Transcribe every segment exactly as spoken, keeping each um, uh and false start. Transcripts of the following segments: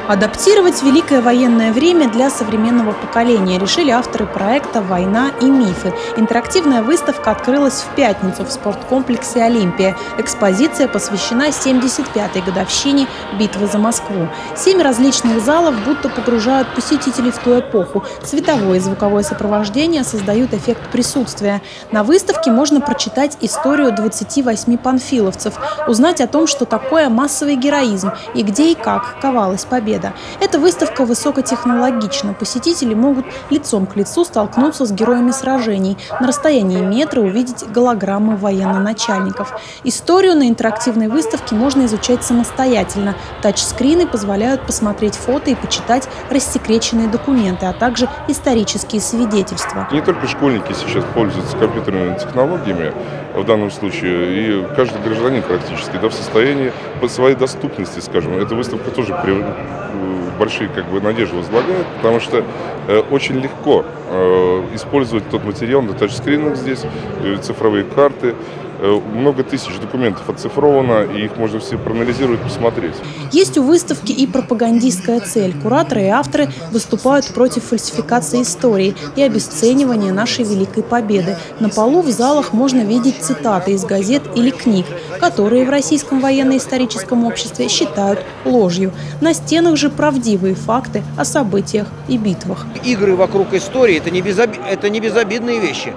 Адаптировать великое военное время для современного поколения решили авторы проекта «Война и мифы». Интерактивная выставка открылась в пятницу в спорткомплексе «Олимпия». Экспозиция посвящена семьдесят пятой годовщине битвы за Москву. Семь различных залов будто погружают посетителей в ту эпоху. Цветовое и звуковое сопровождение создают эффект присутствия. На выставке можно прочитать историю двадцати восьми панфиловцев, узнать о том, что такое массовый героизм и где и как ковалась победа. Эта выставка высокотехнологична. Посетители могут лицом к лицу столкнуться с героями сражений, на расстоянии метра увидеть голограммы военноначальников. Историю на интерактивной выставке можно изучать самостоятельно. Тачскрины позволяют посмотреть фото и почитать рассекреченные документы, а также исторические свидетельства. Не только школьники сейчас пользуются компьютерными технологиями в данном случае, и каждый гражданин практически да, в состоянии по своей доступности, скажем. Эта выставка тоже при, большие как бы, надежды возлагает, потому что э, очень легко э, использовать тот материал на тачскринах здесь, э, цифровые карты. Много тысяч документов оцифровано, и их можно все проанализировать, посмотреть. Есть у выставки и пропагандистская цель. Кураторы и авторы выступают против фальсификации истории и обесценивания нашей великой победы. На полу в залах можно видеть цитаты из газет или книг, которые в Российском военно-историческом обществе считают ложью. На стенах же правдивые факты о событиях и битвах. Игры вокруг истории – это не, безоб... это не безобидные вещи.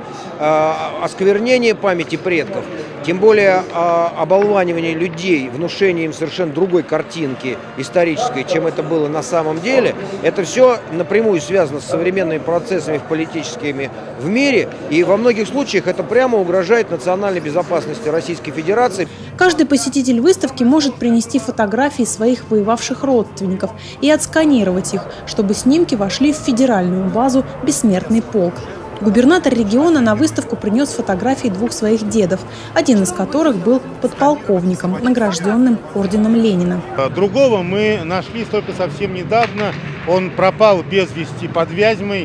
Осквернение памяти предков, тем более оболванивание людей, внушение им совершенно другой картинки исторической, чем это было на самом деле, это все напрямую связано с современными процессами политическими в мире, и во многих случаях это прямо угрожает национальной безопасности Российской Федерации. Каждый посетитель выставки может принести фотографии своих воевавших родственников и отсканировать их, чтобы снимки вошли в федеральную базу «Бессмертный полк». Губернатор региона на выставку принес фотографии двух своих дедов, один из которых был подполковником, награжденным орденом Ленина. Другого мы нашли только совсем недавно. Он пропал без вести под Вязьмой.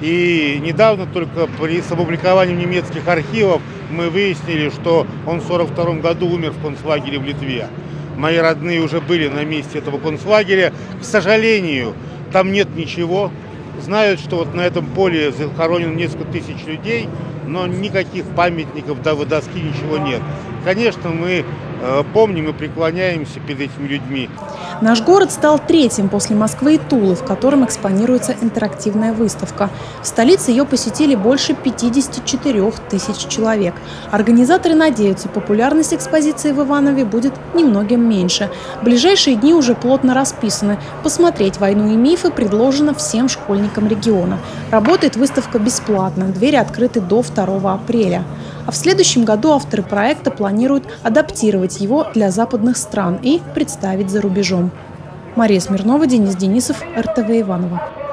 И недавно только при опубликовании немецких архивов мы выяснили, что он в сорок втором году умер в концлагере в Литве. Мои родные уже были на месте этого концлагеря. К сожалению, там нет ничего. Знают, что вот на этом поле захоронено несколько тысяч людей, но никаких памятников, да, доски, ничего нет. Конечно, мы э, помним и преклоняемся перед этими людьми. Наш город стал третьим после Москвы и Тулы, в котором экспонируется интерактивная выставка. В столице ее посетили больше пятидесяти четырёх тысяч человек. Организаторы надеются, популярность экспозиции в Иванове будет немногим меньше. В ближайшие дни уже плотно расписаны. Посмотреть «Войну и мифы» предложено всем школьникам региона. Работает выставка бесплатно, двери открыты до второго апреля. А в следующем году авторы проекта планируют адаптировать его для западных стран и представить за рубежом. Мария Смирнова, Денис Денисов, эр тэ вэ Иваново.